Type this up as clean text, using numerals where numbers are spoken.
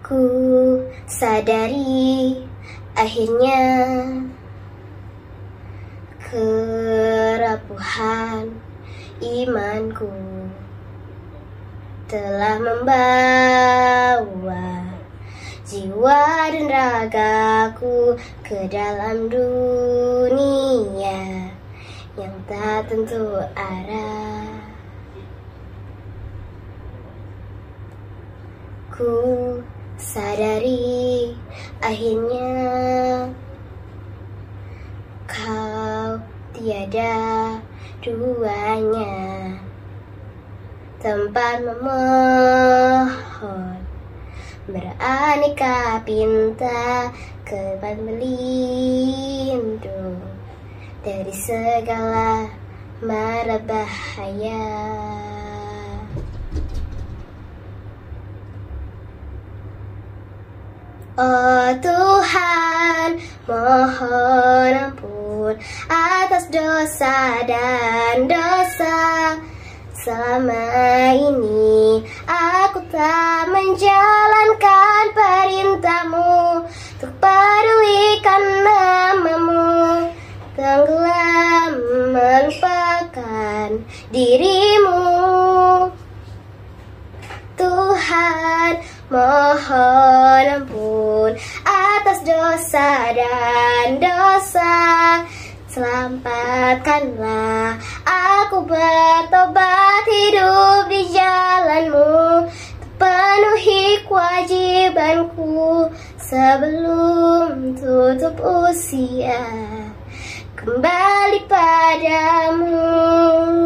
Ku sadari akhirnya kerapuhan imanku telah membawa jiwa dan ragaku ke dalam dunia yang tak tentu arah. Ku sadari akhirnya kau tiada duanya, tempat memohon beraneka pinta, tempat berlindung dari segala mara bahaya. Oh Tuhan, mohon ampun atas dosa dan dosa. Selama ini aku tak menjalankan perintahmu untuk pedulikan namamu, tenggelam melupakan dirimu. Tuhan, mohon ampun atas dosa dan dosa. Selamatkanlah aku bertobat, hidup di jalanmu, penuhi kewajibanku sebelum tutup usia, kembali padamu.